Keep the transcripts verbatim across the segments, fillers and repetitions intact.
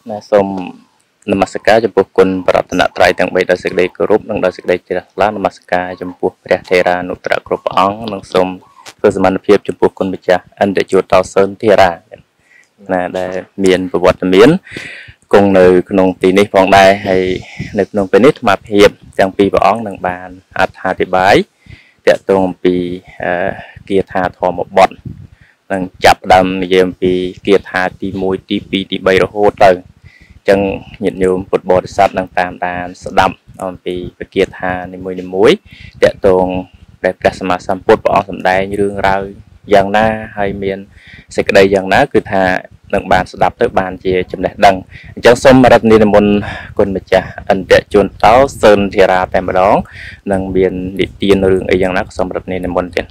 Nè xôm namaskarចំពោះគុណបរតនត្រ័យទាំងបីដោយសេចក្តីគោរពនិងដោយសេចក្តីជ្រះថ្លានមស្ការចំពោះព្រះថេរានុត្រៈគ្រប់ព្រះអង្គនិងសូមធ្វើសមត្ថភាពចំពោះគុណម្ចាស់អន្តជួតតសើនធេរាណាដែលមានប្រវត្តិមានគង់នៅក្នុងទីនេះផងដែរហើយនៅក្នុងពេលនេះអាត្មាភាពទាំងពីរព្រះអង្គនឹងបានអត្ថាធិប្បាយតាក់ទងអំពីគាថាធម្មបទនឹងចាប់ផ្ដើមនិយាយអំពីគាថាទីមួយទីពីរទីបីរហូតទៅចឹងញាតិញោមពុទ្ធបរិស័ទនឹងតាមដានស្ដាប់អំពីវិគាថានីមួយនីមួយតាក់ទងដែលព្រះសម្មាសម្ពុទ្ធព្រះអង្គសម្ដែងរឿងរ៉ាវយ៉ាងណាហើយមានសេចក្តីយ៉ាងណាគឺថានឹងបានស្ដាប់ទៅបានជាចំណេះដឹងអញ្ចឹងសូមរតនីនិមន្តគុណម្ចាស់អន្តជូនតោសើនធារាតែម្ដងនឹងមាននិទានរឿងអីយ៉ាងណាក៏សូមរតនីនិមន្តទៀត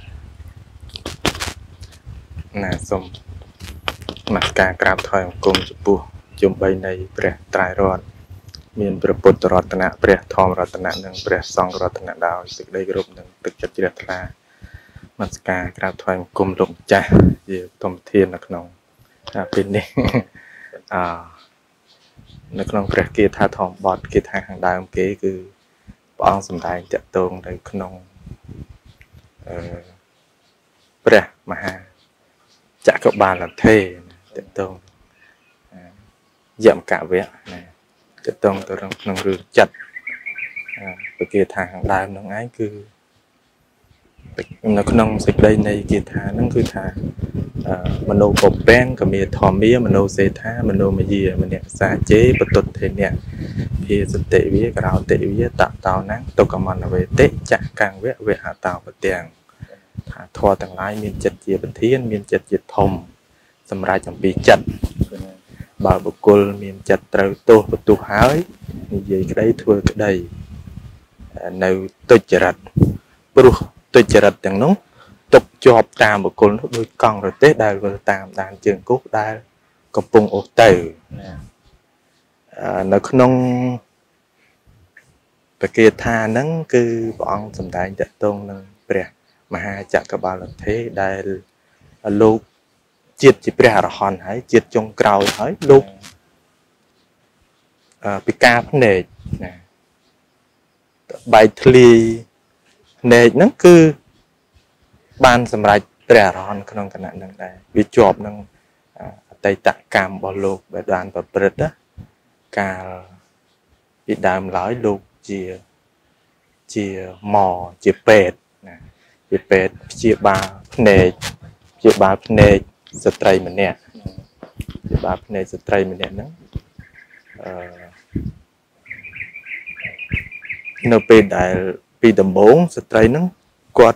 ណាសូមនមស្ការក្រាបថ្វាយបង្គំចំពោះជុំបីនៃព្រះត្រៃរតន៍មានព្រះពុទ្ធរតនៈព្រះធម្មរតនៈនិងព្រះសង្ឃរតនៈដោយសេចក្តីគោរពនិងទឹកចិត្តជ្រះថ្លានមស្ការក្រាបថ្វាយបង្គំលោកម្ចាស់ជាធម្មធាននៅក្នុងពេលនេះអឺនៅក្នុងព្រះគាថាធម្មបទគាថាខាងដើមគេគឺព្រះអង្គសម្ដែងតាក់ទងទៅក្នុងអឺព្រះមហាចក្របាលថេតាក់ទងយមកវៈណាតាក់ទងទៅក្នុងរឿងចិត្តព្រះគាថាខាងដើមហ្នឹងឯងគឺនៅក្នុងសេចក្តីនៃគាថាហ្នឹងគឺថាមនោពពាំងកមេធម្មាមនោសេថាមនោមយាមនសាជេបតុទ្ធេនៈភាសតិវិក្រោតិវិតតោណាទុកមនវេតិចកង្វៈវហតោបទាំងថាធម៌ទាំងឡាយមានចិត្តជាប្រធានមានចិត្តជាធំសម្រាប់អំពីចិត្តបើបុគ្គលមានចិត្តត្រូវទោសបន្ទុះហើយនិយាយក្តីធ្វើក្តីនៅទុច្ចរិតព្រោះទុច្ចរិតទាំងនោះទុកជាប់តាមបុគ្គលនោះដូចកង់រទេះដែលវិលតាមដានជើងគោកដែលកំពុងអូសទៅនៅក្នុងព្រះគាថាហ្នឹងគឺព្រះអង្គសម្ដែងតាក់ទងនឹងព្រះមហាចក្របាលថេដែលលោកជាតិជាព្រះអរហន្តហើយជាតិចុងក្រោយហើយលោកពិការភ្នែកណាបែកធ្លាយភ្នែកហ្នឹងគឺបានសម្រេចព្រះអរហន្តក្នុងគណៈហ្នឹងដែរវាជាប់នឹងអតីតកម្មរបស់លោកដែលបានប្រព្រឹត្តកាលពីដើមឡើយលោកជាជាหมอជាពេទ្យណាជាពេទ្យព្យាបាលភ្នែកព្យាបាលភ្នែកស្ត្រីម្នាក់ព្យាបាលភ្នែកស្ត្រីម្នាក់ហ្នឹងអឺនៅពេលដែលពីដំបូងស្ត្រីហ្នឹងគាត់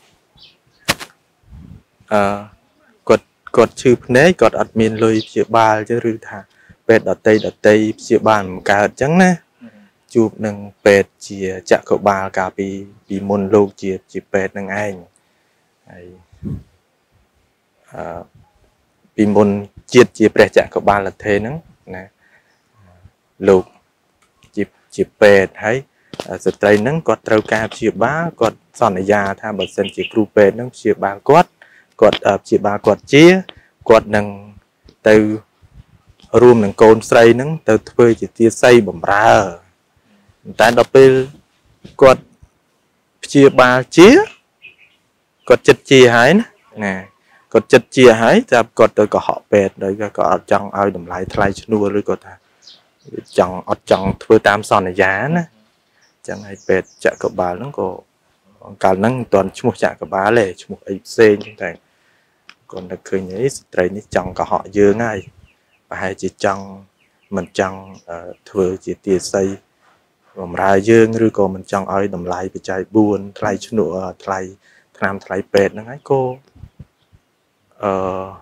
អឺគាត់គាត់ឈឺភ្នែកគាត់អត់មានលុយព្យាបាលចឹងឬថាពេទ្យដតីដតីព្យាបាលមិនកើតចឹងណាជួបនឹងពេទ្យជាចក្របាលកាលពីពីមុនលោកជាជាពេទ្យនឹងឯងហើយអឺពីមុនជាតិជាព្រះចក្របាលថេហ្នឹងណាលោកជាជាពេទ្យហើយស្ត្រីហ្នឹងគាត់ត្រូវការព្យាបាលគាត់សន្យាថាបើសិនជាគ្រូពេទ្យហ្នឹងព្យាបាលគាត់គាត់ព្យាបាលគាត់ជាគាត់នឹងទៅរួមនឹងកូនស្រីហ្នឹងទៅធ្វើជាទាស័យបំរើតែដល់ពេលគាត់ព្យាបាលជាគាត់ចិត្តជាហើយណាណាគាត់ចិត្តជាហើយតែគាត់ទៅកុហកពេទ្យដោយក៏អត់ចង់ឲ្យតម្លៃថ្លៃឈ្នួលឬក៏ថាចង់អត់ចង់ធ្វើតាមសន្យាណាចឹងហើយពេទ្យចក្របាលហ្នឹងក៏កាលហ្នឹងមិនទាន់ឈ្មោះចក្របាលទេឈ្មោះអីផ្សេងចឹងតែគាត់នឹកឃើញអីស្ត្រីនេះចង់កុហកយើងហើយប្រហែលជាចង់មិនចង់ធ្វើជាទាស័យបំរើយើងឬក៏មិនចង់ឲ្យតម្លៃបច្ច័យបួនថ្លៃឈ្នួលថ្លៃថ្នាំថ្លៃពេទ្យហ្នឹងហើយក៏អឺ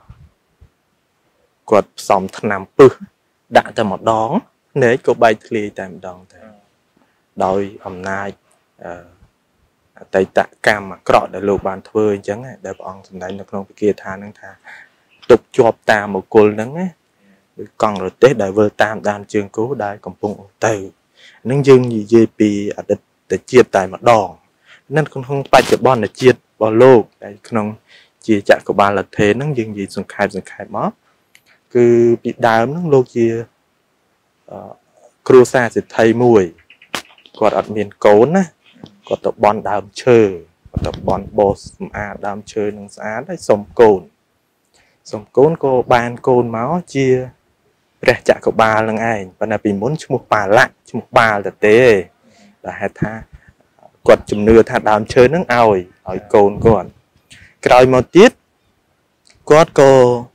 គាត់ផ្សំថ្នាំពឹសដាក់តែម្ដងភ្នែកក៏បែកធ្លាយតែម្ដងទៅដោយអំណាចអឺអតីតកម្មអាក្រក់ដែលលោកបានធ្វើអញ្ចឹងដែលព្រះអង្គសម្ដែងនៅក្នុងវិគាថាហ្នឹងថាទុកជាប់តាមបុគ្គលហ្នឹងណាដូចកង់រទេះដែលវិលតាមដានជើងគោដែលកំពុងអូសទៅហ្នឹងយើងនិយាយពីអតីតជាតិតែម្ដងនៅក្នុងបច្ចុប្បន្នជាតិរបស់លោកដែលក្នុងជាចក្របាលថេហ្នឹងយើងនិយាយសង្ខេបសង្ខេបមកគឺពីដើមហ្នឹងលោកជាគ្រួសារសិទ្ធិមួយគាត់អត់មានកូនណាគាត់ទៅបន់ដើមឈើគាត់ទៅបន់បោសសម្អាតដើមឈើនឹងស្អាតហើយសុំកូនសុំកូនក៏បានកូនមកជាព្រះចក្របាលនឹងឯងប៉ុន្តែពីមុនឈ្មោះបាលៈឈ្មោះបាលទៅទេដែលហេតុថាគាត់ជំនឿថាដើមឈើនឹងឲ្យឲ្យកូនគាត់ក្រោយមកទៀតគាត់ក៏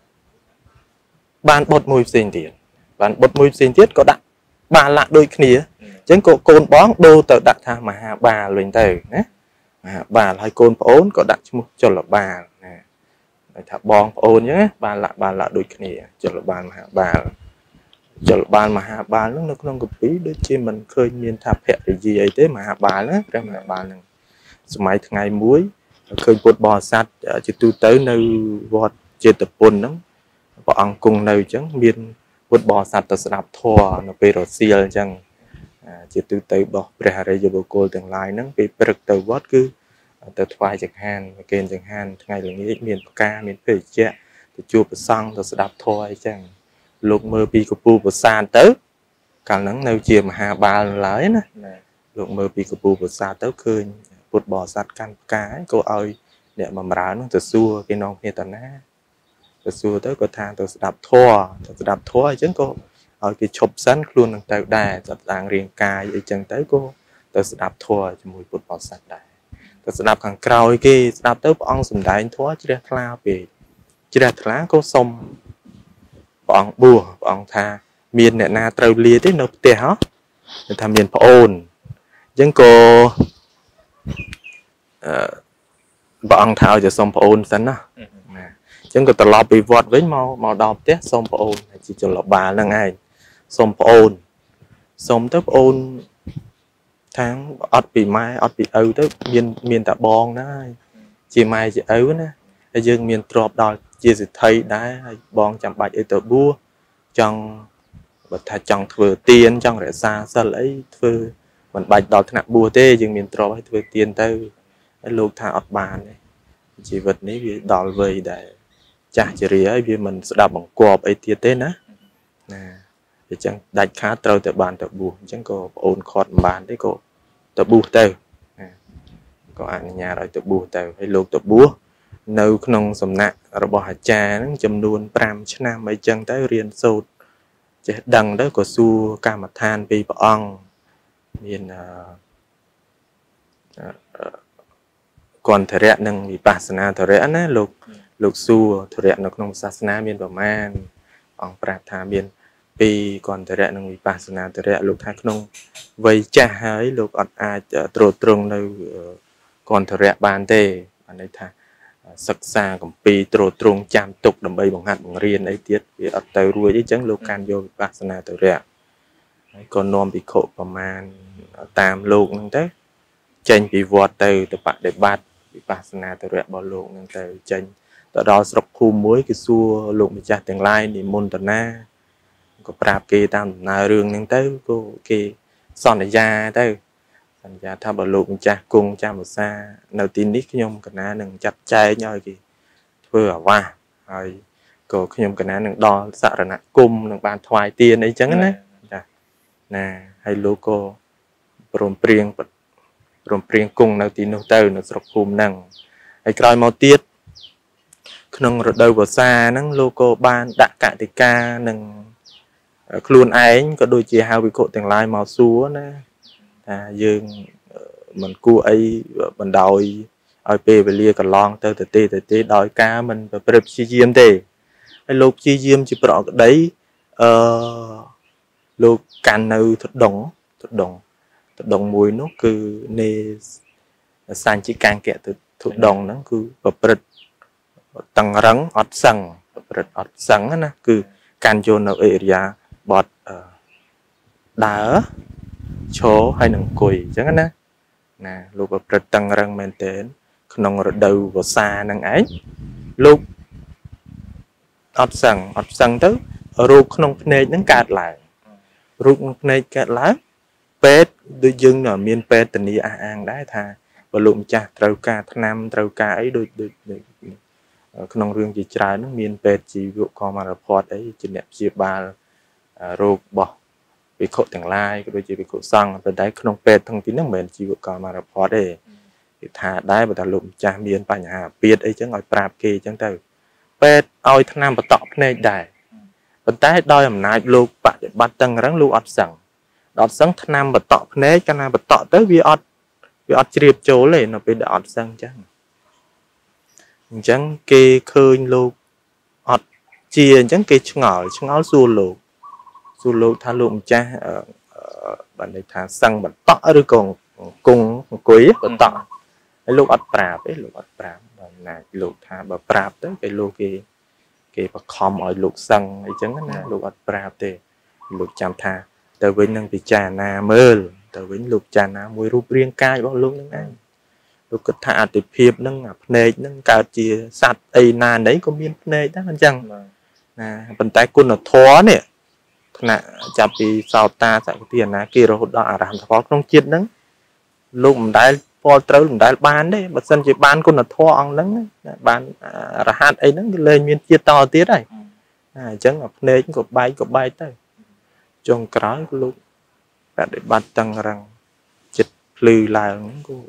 បានបុត្រមួយផ្សេងទៀតបានបុត្រមួយផ្សេងទៀតក៏ដាក់បាលៈដូចគ្នាអញ្ចឹងក៏កូនបងដូរទៅដាក់ថាមហាបាលវិញទៅណាមហាបាលហើយកូនប្អូនក៏ដាក់ឈ្មោះចលបាលណាគេថាបងប្អូនអញ្ចឹងបាលៈបាលៈដូចគ្នាចលបាលមហាបាលចលបាលមហាបាលនោះនៅក្នុងគម្ពីរដូចជាមិនឃើញមានថាភរិយាអីទេមហាបាលណាព្រះមហាបាលហ្នឹងសម័យថ្ងៃមួយឃើញពុទ្ធបរិស័ទជាទូទៅនៅវត្តចេតពុនហ្នឹងព្រះអង្គគង់នៅអញ្ចឹងមានពុទ្ធបរិស័ទទៅស្ដាប់ធម៌នៅពេលរសៀលអញ្ចឹងជាទូទៅរបស់ព្រះអរិយបុគ្គលទាំងឡាយហ្នឹងពេលព្រឹកទៅវត្តគឺទៅថ្វាយចង្ហាន់គេចង្ហាន់ថ្ងៃល្ងាចមានផ្កាមានភេសជ្ជៈទៅជួបព្រះសង្ឃទៅស្ដាប់ធម៌អីចឹងលោកមើលពីកពូប្រាសាទទៅកាលហ្នឹងនៅជាមហាបាលឡើយណាលោកមើលពីកពូប្រាសាទទៅឃើញពុទ្ធបរិស័ទកាន់ផ្កាក៏ឲ្យអ្នកបម្រើហ្នឹងទៅសួរគេនាំគ្នាទៅណាទៅសួរទៅក៏ថាទៅស្ដាប់ធម៌ទៅស្ដាប់ធម៌អញ្ចឹងក៏ឲ្យគេឈប់សិនខ្លួននឹងទៅដែរจัดតាំងរាងកាយអីចឹងទៅក៏ទៅស្ដាប់ធម៌ជាមួយពុទ្ធបរិស័ទដែរទៅស្ដាប់ខាងក្រោយគេស្ដាប់ទៅព្រះអង្គសំដែងធម៌ជ្រះថ្លាពេកជ្រះថ្លាក៏សុំព្រះអង្គបួសព្រះអង្គថាមានអ្នកណាត្រូវលាទេនៅផ្ទះហ៎គេថាមានប្អូនអញ្ចឹងក៏អឺព្រះអង្គថាឲ្យទៅសុំប្អូនសិនណាណាអញ្ចឹងក៏ត្រឡប់ពីវត្តវិញមកមកដល់ផ្ទះសុំប្អូនជាចលបាលហ្នឹងឯងសុំប្អូនសុំទៅប្អូនថាងអត់ពីម៉ែអត់ពីឪទៅមានមានតែបងហ្នឹងហើយជាម៉ែជាឪណាហើយយើងមានទ្រព្យដល់ជាសិទ្ធិដែរហើយបងចាំបាច់អីទៅបួសចង់បើថាចង់ធ្វើទានចង់រក្សាសិលអីធ្វើមិនបាច់ដល់ថ្នាក់បួសទេយើងមានទ្រព្យឲ្យធ្វើទានទៅហើយលោកថាអត់បានទេជីវិតនេះវាដល់វ័យដែលចាស់ជរាហើយវាមិនស្ដាប់បង្គាប់អីទៀតទេណាណាអញ្ចឹងដាច់ខាតត្រូវតែបានទៅបួសអញ្ចឹងក៏ប្អូនខាត់មិនបានទេក៏ទៅបួសទៅក៏អនុញ្ញាតឲ្យទៅបួសទៅហើយលោកទៅបួសនៅក្នុងសំណាក់របស់អាចារ្យហ្នឹងចំនួនប្រាំឆ្នាំអីចឹងទៅរៀនសូត្រចេះដឹងទៅក៏សួរកម្មដ្ឋានពីព្រះអង្គមានអឺគន្ធរៈនិងវិបស្សនាធរៈណាលោកលោកសួរធរៈនៅក្នុងសាសនាមានប្រមាណអង្គប្រាប់ថាមានពីរគន្ធរៈនិងវិបស្សនាធរៈលោកថាក្នុងវ័យចាស់ហើយលោកអត់អាចត្រួតត្រងនៅគន្ធរៈបានទេបានន័យថាសិក្សាកម្ពីត្រួតត្រងចាំទុកដើម្បីបង្ហាត់បង្រៀនអីទៀតវាអត់ទៅរួចអីចឹងលោកកាន់យកវិបស្សនាធរៈហើយក៏នាំភិក្ខុប្រមាណតាមលោកហ្នឹងទៅចេញពីវត្តទៅទៅបដិបត្តិវិបស្សនាធរៈរបស់លោកហ្នឹងទៅចេញទៅដល់ស្រុកភូមិមួយគេសួរលោកម្ចាស់ទាំងឡាយនិមន្តណាក៏ប្រាប់គេតាមដំណើររឿងហ្នឹងទៅក៏គេសន្យាទៅសន្យាថាបើលោកម្ចាស់គង់ចាំភាសានៅទីនេះខ្ញុំកណានឹងចាត់ចែងឲ្យគេធ្វើអាវាសហើយក៏ខ្ញុំកណានឹងដល់សរណគមនឹងបានថ្វាយទានអីចឹងណាចាណាហើយលោកក៏ព្រមព្រៀងព្រមព្រៀងគង់នៅទីនោះទៅនៅស្រុកភូមិហ្នឹងហើយក្រោយមកទៀតក្នុងរដូវវស្សាហ្នឹងលោកក៏បានដាក់កតិកានឹងខ្លួនឯងក៏ដូចជាហៅវិក្ខុទាំងឡាយមកសួរណាថាយើងមិនគួរអីបណ្ដោយឲ្យពេលវេលាកន្លងទៅទៅទេទៅទេដោយការមិនប្រព្រឹត្តព្យាយាមទេហើយលោកព្យាយាមជាប្រកក្តីអឺលោកកាន់នៅធដងធដងធដងមួយនោះគឺនេសញ្ចិកាង្គៈទៅធដងហ្នឹងគឺប្រព្រឹត្តតឹងរឹងអត់សឹងប្រព្រឹត្តអត់សឹងណាគឺកាន់យកនៅអេរិយាបថដើរឈរហើយនឹងអង្គុយអញ្ចឹងណាណាលោកប្រព្រឹត្តតឹងរឹងមែនទែនក្នុងរដូវវស្សាហ្នឹងឯងលោកអត់សឹងអត់សឹងទៅរោគក្នុងភ្នែកហ្នឹងកើតឡើងរោគក្នុងភ្នែកកើតឡើងពេទ្យដូចយើងមានពេទ្យធានាអះអាងដែរថាបើលោកម្ចាស់ត្រូវការថ្នាំត្រូវការអីដូចដូចក្នុងរឿងជាច្រើនហ្នឹងមានពេទ្យជីវកមរភ័ព្វអីជាអ្នកព្យាបាលរោគរបស់ bị khổទាំងlai cái đôi chỉ bị khổ xăng bên đấy không pet thông tin nước mình chỉ có còn mà report đây thả đáy và ta lụm cha miênปัญหา biết ấy chứ ngồi prap kì chẳng từ pet oi thằng nam bắt tọp này đại bên đấy đôi làm nai lục bạn bắt tăng rắn lục ọt sẵn ọt sẵn thằng nam bắt tọp này cái nam bắt tọp tới vì ọt vì ọt chìa chỗ này nó bị ọt sẵn chẳng chẳng kê khơi lục ọt chia chẳng kê ngỏ ngó du lục du lục thả lụm cha ở bạn này thả sẵn bắt tọp rồi còn cùng quý bắt tọp cái lục ọt prap ấy lục ọt prap là lục thả bắt prap tới cái lục kì kì bắt khom ở lục sẵn ấy chẳng là lục ọt prap thì lục chạm thả tới với năng bị trà na mơ tới với lục trà na mùi rụp riêng cai bao luôn nâng anh lục kết thả thì phiếp nâng ngập nê nâng cao chìa sạch ấy nà đấy có miên nê đó anh chăng à bàn tay quân nó thó nè nè chạp bị sao ta chạy tiền ná kia rồi hốt đó à làm thó không chết nâng lúc mình đáy phô trâu mình đáy bán đấy bật sân chỉ bán quân nó thó ông nâng bán ra hát ấy nâng lên miên chia to tiết này à chẳng ngập nê có bay có bay tới trong cái lúc đã để bắt tăng rằng chật lư lại cũng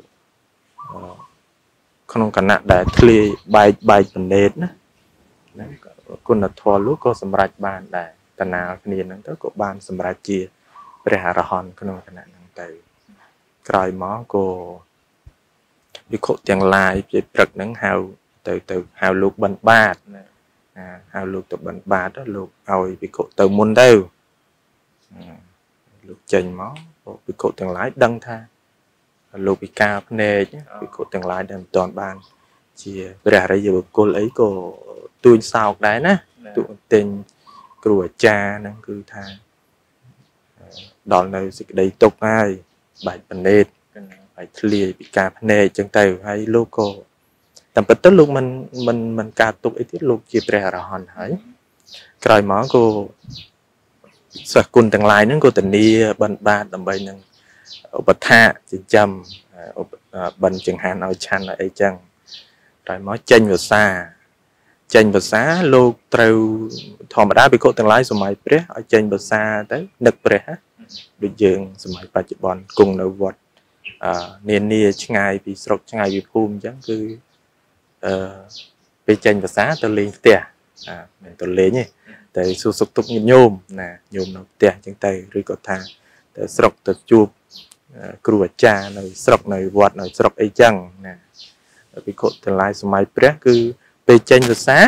không cần nặng để lì bài bài vấn đề nữa con là thua lúc có sầm rạch bàn để tận nào thì nó tới có bàn sầm rạch chia để hạ ra hòn không cần nặng từ cài mó cô bị khổ tiền lại bị bật nắng hào từ từ hào lục bẩn bát à hào lục từ bẩn bát đó lục hồi bị khổ từ môn đâu lục chành máu bị cột từng lái đăng tha lục bị cao nề chứ bị cột từng lái đầm toàn bàn chỉ ra đây giờ cô lấy cô tôi sao đấy nè tụi tình của cha năng cứ tha đòn này dịch đầy tục ai bài phần nét bài lìa bị cao nề chân tay hay loco tầm bữa tới lúc mình mình mình cao tục ấy tiết lục chỉ ra ra hòn hỏi cài máu cô sạc quân từng lại nó có tình đi bên ba tầm bay nâng bật hạ chỉ chăm bên chẳng hạn ở chăn ở ấy chăng rồi máu chênh vào xa chênh vào xa lô trâu thò mà đá bị cô từng lái số máy bre ở chênh vào xa tới nực bre được dường số máy ba chục bọn cùng nấu vật niên nia ngay bị sọc ngay bị phum chẳng cứ bị chênh vào xa tôi lên tè à tôi lên nhỉ tại số sọc tục nhôm nè nhôm nó tè chẳng tay rồi có thang để sọc từ chụp cua cha này sọc này vọt này sọc ấy chăng nè bị cột từ lại số máy bre cứ bị chênh vào xa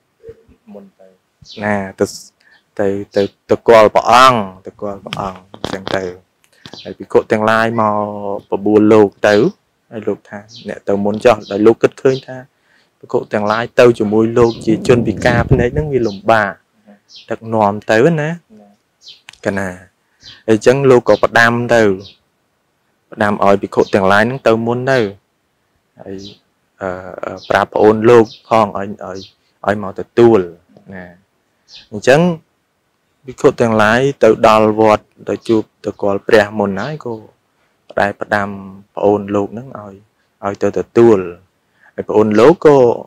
nè từ từ từ từ qua bỏ ăn từ qua bỏ ăn chẳng tay bị cột từ lại màu bỏ buồn lục tới hay lục thang nè tàu muốn cho đại lục cất khơi tha bị cột từ lại tàu chỉ mùi lục chỉ chuẩn bị cà bên đấy nó như lồng bà đặc nòm tới nè cái này ấy chẳng lục có bắt đam từ đam ỏi bị cột từ lại nó tàu muốn đâu ấy prap ôn lục phong ở ở ở màu từ tuol nè chẳng bị cột từ lại từ đào vọt từ chụp từ cột pre môn nãy cô đại bắt đam ôn lục nó ỏi ỏi từ từ tuol ôn lục cô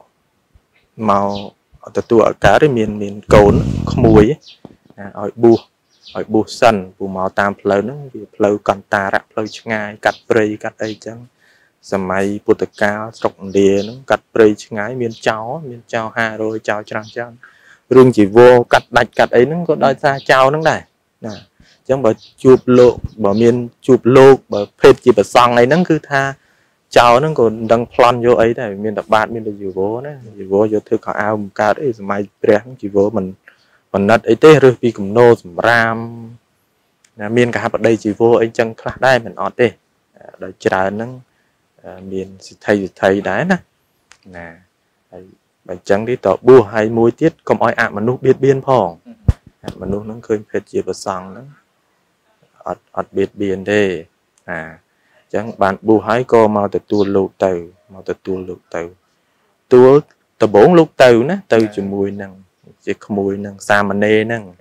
màu từ tuol cả cái miền miền cồn mùi ỏi bu ỏi bu sần bu màu tam phơi nó bị phơi còn ta rạp phơi ngay cắt prey cắt ấy chẳng sầm mai bột cao sọc đìa nó cắt prey ngay miền cháo miền cháo hà rồi cháo trăng trăng rung chỉ vô cắt đạch cắt ấy nó có đôi ra cháo nó này nè chẳng bảo chụp lộ bảo miền chụp lô bảo phết chỉ bảo song ấy nó cứ tha cháo nó còn đang plan vô ấy này miền đặc bát miền đặc dừa vô đấy dừa vô vô thứ họ ao cao đấy sầm mai pre chỉ vô mình mình nát ấy thế rồi vì cùng nô sầm ram miền cả ở đây chỉ vô ấy chân khác đây mình ọt đi đợi chờ nó miền thầy thầy đá nè nè bài trắng đi tỏ bùa hay mối tiết còn ai ạ mà nút biết biên phong mà nút nó khơi phết chỉ vào sòng nó ọt ọt biết biên đây à chẳng bạn bùa hay co màu từ tua lục từ màu từ tua lục từ tua từ bốn lục từ nè từ chỉ mùi nằng chỉ mùi nằng sa mà nê nằng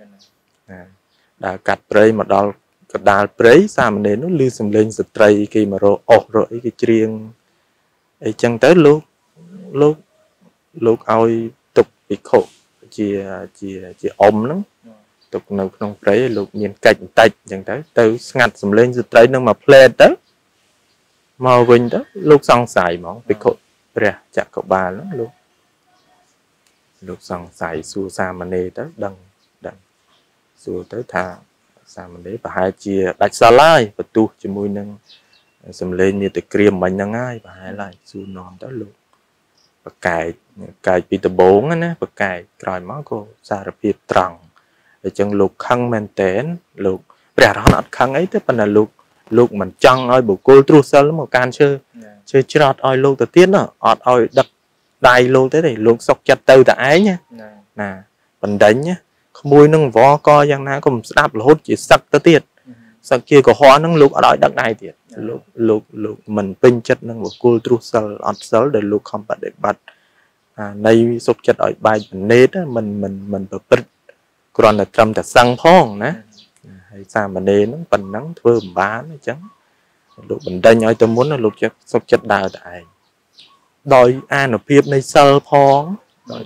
đã cắt prey mà đo cái đào prey sa mà nê nó lưu sầm lên sệt tray khi mà rồi ổ rồi cái chiêng ấy chẳng tới lúc lúc lúc ao tục bị khổ chỉ chỉ chỉ ôm lắm tục nấu không đấy lục miền cạnh tạch chẳng tới tới ngặt sầm lên rồi tới nâng mà plate đó màu vinh đó lúc xong xài món bị cột bè chặt cậu bà lắm luôn lúc xong xài xua xa mà nê tới đằng đằng xua tới thà xa mà nê và hai chia đặt xa lai và tu cho mùi nâng sầm lên như từ kriêm mình nâng ai và hai lại xua non tới luôn và cài cài bị từ bốn á nè và cài rồi máu cô xa ra phía trăng để chân lục khăn men tén lục bè đó nó khăn ấy tức là lục lục mình chăng ơi bộ cô tru sơ lắm một can chơi chơi chót ơi lục từ tiết đó ọt ơi đập đầy luôn thế này lục sọc chặt từ tại ấy nhá nè mình đánh nhá không mui nâng vó co giang ná cũng đáp là hốt chỉ sắc tới tiết sắc kia có hoa nâng lục ở đó đất này tiết lục lục lục mình pin chất nâng bộ cô tru sơ ọt sơ để lục không bắt để bắt à đây sọc chặt ở bài nết á mình mình mình phải bật còn là trầm thật sang phong nè hay sao mà nê nó bình nắng thưa bán nó trắng lục bình đây nói tôi muốn là lục chất sọc chất đào tại đòi an ở phía này sơ phong đòi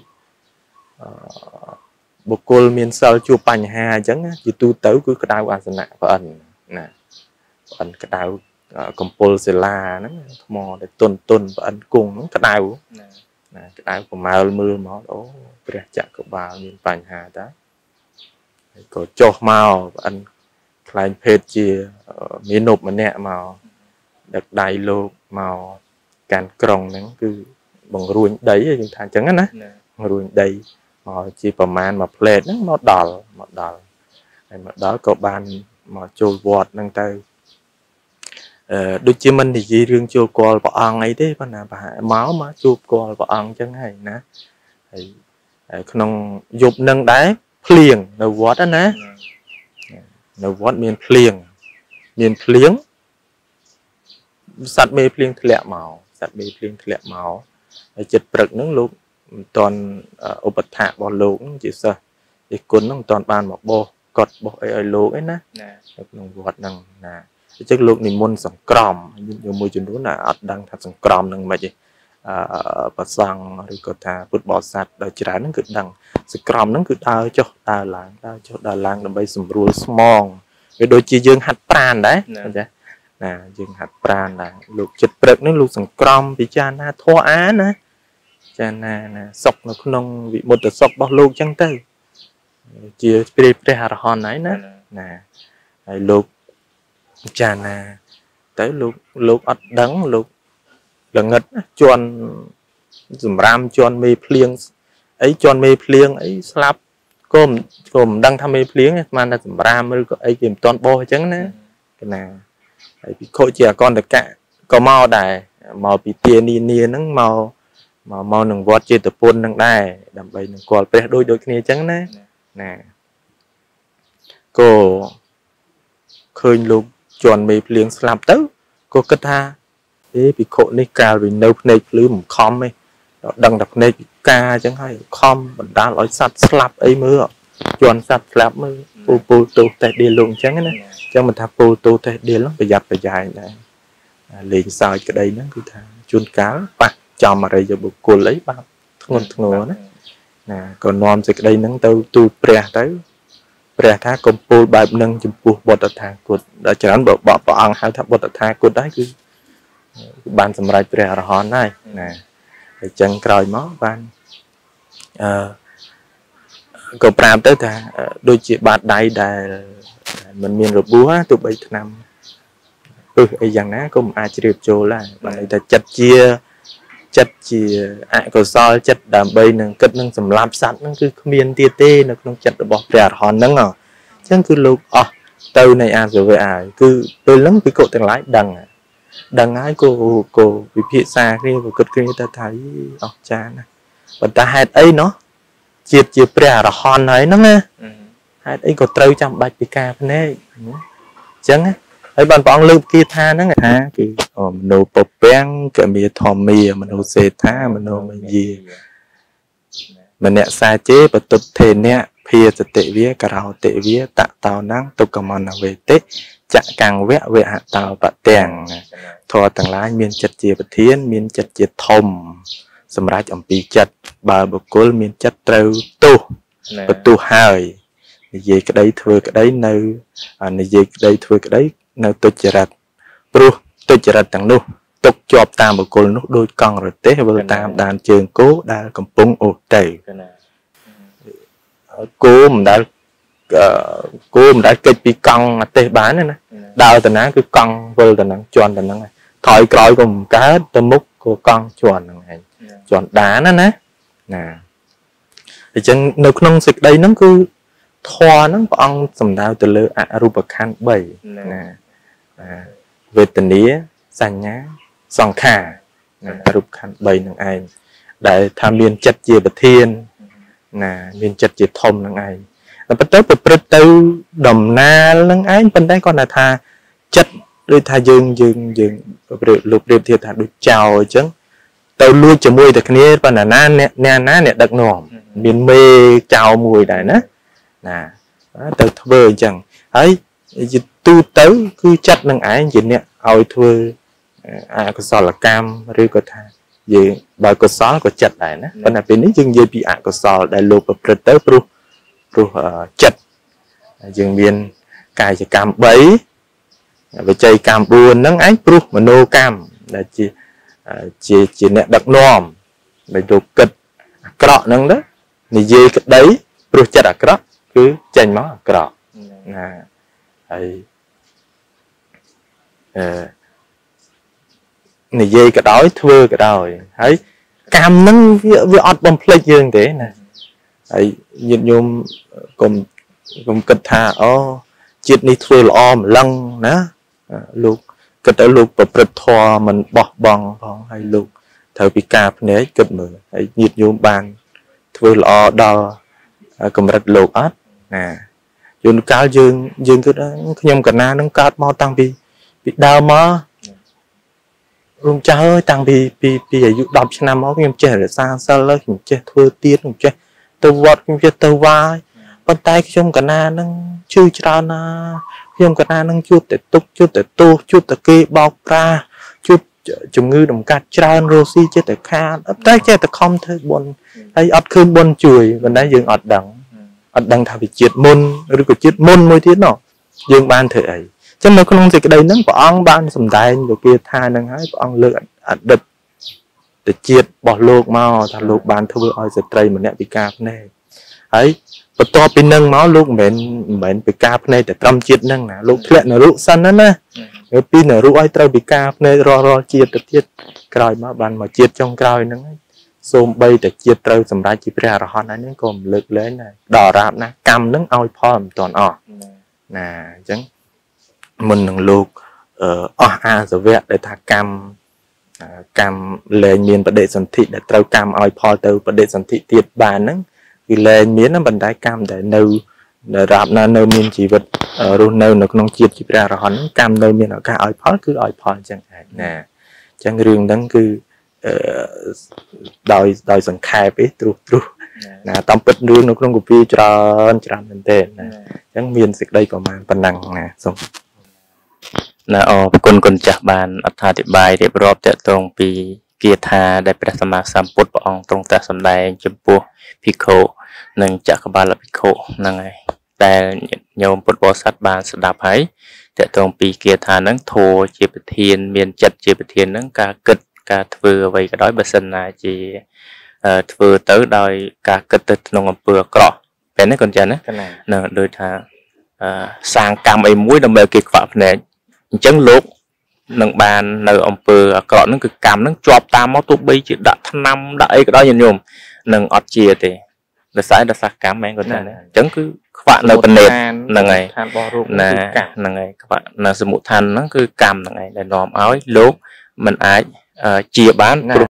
bộ cô miền sơ chua bành hà trắng chỉ tu tới cứ cái đào ăn nè phần nè phần cái đào compulsela nó mò để tuần tuần và ăn cùng nó cái đào nè cái đào của màu mưa máu đó bè chặt của bà miền bành hà đó có cho màu anh klein phết chia miền nộp mà nè màu đặc đại lô màu càn còng nó cứ bằng ruồi đấy chúng ta chẳng á ruồi đầy màu chỉ phẩm man mà plate nó nó đỏ mà đỏ mà đó có ban mà trôi vọt năng tay đôi chim mình thì gì riêng trôi qua bỏ ăn ấy thế con nào bà máu mà chụp qua bỏ ăn chẳng hay nè không dục nâng đáy liền đầu vót đó nè đầu vót miền liền miền liếng sạt mê liền lẹ màu sạt mê liền lẹ màu chật bực nước lúc toàn ốp thạ bỏ lỗ chỉ sợ thì cuốn nó toàn bàn một bò cọt bò ấy lỗ ấy nè đầu vót nâng nè chắc lúc này môn sòng còm nhiều môi trường đó là đang thật sòng còm nâng mà gì và sang rồi có thà vượt bỏ sạt đời trái nó cứ đằng sự còm nó cứ đau cho đau láng đau cho đau láng làm bay sầm rùa smong cái đôi chi dương hạt pran đấy nè dương hạt pran là lục chật bực nó lục sòng còm bị cha na thua á nè cha na nè sọc nó không bị một đợt sọc bao lâu chẳng tới chia pre pre hạt hòn ấy nè nè lục cha na tới lục lục ắt đắng lục là ngất chọn dùm ram chọn mê plieng ấy chọn mê plieng ấy slap côm côm đang tham mê plieng mà là dùm ram mới có ấy kiếm toàn bo trắng nè cái nào ấy bị khôi trẻ con được cả có màu đài màu bị tiền đi nia nắng màu màu màu nằng vót chơi tập pôn nằng đài đầm bay nằng quạt pe đôi đôi kia trắng nè nè cô khơi lục chọn mê plieng slap tới cô cất ha thế bị khổ này cao vì nấu này lưới một com ấy đằng đập này ca chẳng hay com mình đã nói sạch slap ấy mưa chọn sạch slap mưa pu pu tu tại đi luôn chẳng ấy cho mình thà pu tu tại đi lắm phải giặt phải dài này liền sao cái đây nó cứ thà chun cá ba cho mà đây giờ buộc cô lấy ba thôn thôn đó nè còn non thì cái đây nó tao tu pre tới pre thà công pu bài nâng chụp pu bột thà cột đã chẳng bỏ bỏ bỏ ăn hai thà bột thà cột đấy cứ ban sầm rai pre hòn này nè chân còi máu ban cầu pram tới thà đôi chị bạt đầy đà mình miền rồi búa tụi bay năm ừ ấy rằng ná cũng ai chỉ điệp trồ là bạn ấy ta chặt chia chặt chia ai cầu soi chặt đàm bay nâng cất nâng sầm làm sẵn nâng cứ miền tia tê nó không chặt được bỏ pre hòn nâng à chẳng cứ lục à từ này à rồi về à cứ tôi lắm cái cột tiếng lái đằng đằng ai cô cô bị phía xa kia và cất kia ta thấy ọc cha này và ta hạt ấy nó chiết chiết pre là hòn ấy nó nghe hạt ấy có trâu trong bạch bị cà phân ấy chẳng á ấy bạn bọn lưu kia tha nó nghe ha thì nô bột beng cái mì thòm mì mình nô xê tha mình nô mình gì mình nè xa chế và tục thề nè phíaจะเตะเวียกเราเตะเวียตะเตานั่งตุกมันเอาไว้เตะจะกังแวะเวะเตาปะแตงทอต่างหลายมีนจัดเจียประเทียนมีนจัดเจียทมสำหรับจำปีจัดบาบุกุลมีนจัดเตาตู้ประตูหายនិយាយក្តីធ្វើក្តីនៅនិយាយក្តីធ្វើក្តីនៅទុច្ចរិតព្រោះទុច្ចរិតទាំងនោះទុកជាប់តាមបុគ្គលនោះដោយកង់រទេះវិលតាមដានជើងគោដែលកំពុងអូសទៅគោមិនដែលគោមិនដែលគេចពីកង់រទេះបានណាដើរទៅណាគឺកង់វិលទៅនឹងជន់ទៅនឹងថយក្រោយក៏មិនកើតទៅមុខក៏កង់ជន់ហ្នឹងឯងជន់ដានណាណាណាអញ្ចឹងនៅក្នុងសេចក្តីហ្នឹងគឺធម៌ហ្នឹងព្រះអង្គសំដៅទៅលើអរូបខណ្ឌបីណាវេទនាសញ្ញាសង្ខារអរូបខណ្ឌបីហ្នឹងឯងដែលថាមានចិត្តជាប្រធានណាមានចិត្តជាធំហ្នឹងឯងតែប៉ុន្តែប្រព្រឹត្តទៅដំណាលហ្នឹងឯងប៉ុន្តែគាត់ថាចិត្តដូចថាយើងយើងយើងលោកប្រៀបធៀបថាដូចចោលអញ្ចឹងទៅលួចជាមួយតែគ្នាប៉ុន្តែណាអ្នកណាអ្នកដឹកនាំមានមេចោលមួយដែរណាណាទៅធ្វើអញ្ចឹងហើយទូទៅគឺចិត្តនឹងឯងជាអ្នកឲ្យធ្វើអកុសលកម្មឬក៏ថាយើងបើកុសលក៏ចិត្តដែរណាប៉ុន្តែពេលនេះយើងនិយាយពីអកុសលដែលលោកប្រព្រឹត្តទៅព្រោះព្រោះចិត្តយើងមានកាយកម្មបីវិច័យកម្មបួនហ្នឹងឯងព្រោះមโนកម្មដែលជាជាជាអ្នកដឹកនាំដែលលោកគិតអាក្រក់ហ្នឹងទៅនិយាយក្តីព្រោះចិត្តអាក្រក់គឺចេញមកអាក្រក់ណាហើយអឺនិយាយក៏ដោយធ្វើក៏ដោយហើយកម្មហ្នឹងវាវាអត់បំភ្លេចយើងទេណាហើយញាតិញោមកុំកុំគិតថាអូជាតិនេះធ្វើល្អម្លឹងណាលោកគិតទៅលោកប្រព្រឹត្តធម៌មិនបោះបង់ផងហើយលោកត្រូវពិការភ្នែកគិតមើលហើយញាតិញោមបានធ្វើល្អដល់កម្រិតលោកអត់ណាយន្តកាលយើងយើងគិតខ្ញុំកណានឹងកើតមកតាំងពីពីដើមមករំចាស់អើយតាំងពីពីពីអាយុដប់ឆ្នាំមកខ្ញុំចេះរក្សាសិលខ្ញុំចេះធ្វើទៀនខ្ញុំចេះទៅវត្តខ្ញុំចេះទៅវាយប៉ុន្តែខ្ញុំកណានឹងជឿច្រើនណាខ្ញុំកណានឹងជួបតែទុកជួបតែទោសជួបតែគេបោកប្រាស់ជួបជំងឺដំកាត់ច្រើនរស់ស៊ីចេះតែខាតតែចេះតែខំធ្វើបុណ្យហើយអត់ឃើញបុណ្យជួយប៉ុន្តែយើងអត់ដឹងអត់ដឹងថាវាជាតិមុនឬក៏ជាតិមុនមួយទៀតណោះយើងបានធ្វើអីចឹងនៅក្នុងសេចក្តីហ្នឹងព្រះអង្គបានសម្ដែងលោកគាថាហ្នឹងហើយព្រះអង្គលើកអតីតទៅជាតិរបស់លោកមកថាលោកបានធ្វើឲ្យស្ត្រីម្នាក់ពិការភ្នែកហើយបន្ទាប់ពីនឹងមកលោកមិនមែនមិនមែនពិការភ្នែកតែត្រឹមជាតិហ្នឹងណាលោកធ្លាក់នរុសិនណាណាហើយពីនរុឲ្យត្រូវពិការភ្នែករាល់រាល់ជាតិទៅទៀតក្រោយមកបានមកជាតិចុងក្រោយហ្នឹងសូម្បីតែជាតិត្រូវសម្រេចជាព្រះអរហន្តហើយហ្នឹងក៏មិនលើកលែងដែរដល់អារាបណាកម្មហ្នឹងឲ្យផលមិនទាន់អស់ណាអញ្ចឹងមុននឹងលោកអស់អាសវៈដែលថាកម្មកម្មលែងមានបដិសន្ធិដែលត្រូវកម្មឲ្យផលទៅបដិសន្ធិទៀតបានហ្នឹងគឺលែងមានប៉ុន្តែកម្មដែលនៅដែលរាបណានៅមានជីវិតរស់នៅនៅក្នុងជាតិជាព្រះអរហន្តកម្មនៅមានឱកាសឲ្យផលគឺឲ្យផលអញ្ចឹងឯងណាអញ្ចឹងរឿងហ្នឹងគឺដោយដោយសង្ខេបឯទ្រុសទ្រុសណាតាមពិតរឿងនៅក្នុងគម្ពីរច្រើនច្រើនមែនទេណាអញ្ចឹងមានសេចក្តីប្រមាណប៉ុណ្ណឹងណាសូមណាអរគុណគុណចាស់បានអត្ថាធិប្បាយរៀបរាប់តកតងពីគាថាដែលព្រះសម្មាសម្ពុទ្ធព្រះអង្គទ្រង់ត្រាស់សម្ដែងចំពោះភិក្ខុនិងចក្របាលភិក្ខុហ្នឹងហើយដែលញោមពុទ្ធបរិស័ទបានស្ដាប់ហើយតកតងពីគាថាហ្នឹងធម៌ជាប្រធានមានចិត្តជាប្រធានហ្នឹងការគិតការធ្វើអ្វីក៏ដោយបើសិនណាជាធ្វើទៅដោយការគិតទៅក្នុងអំពើអាក្រក់ពេលនេះកូនចាស់ណានឹងដូចថាសាងកម្មអីមួយដើម្បីគេខ្វាក់ភ្នែកអញ្ចឹងលោកនឹងបាននៅអំពើអាក្រក់ហ្នឹងគឺកម្មហ្នឹងជាប់តាមមកទោះបីជាដាក់ថ្នាំដាក់អីក៏ដោយញោមនឹងអត់ជាទេដោយសារដោយសារកម្មហ្មងគាត់ថាអញ្ចឹងគឺខ្វាក់នៅប្រណេតហ្នឹងហើយឋានរបស់រូបណាហ្នឹងហើយខ្វាក់នៅសមុដ្ឋានហ្នឹងគឺកម្មហ្នឹងហើយដែលនាំឲ្យលោកមិនអាចជាបាន